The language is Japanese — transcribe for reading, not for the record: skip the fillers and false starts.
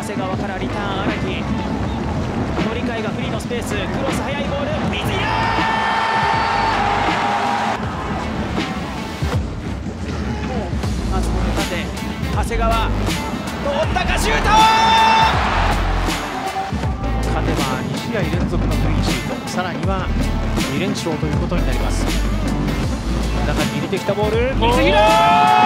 谷川からリターン荒木、乗り換えがフリーのスペース、クロス速いボール、水平松本縦、長谷川通ったか、シュート勝てば2試合連続のクリーンシート、さらには2連勝ということになります。中に入れてきたボール、水平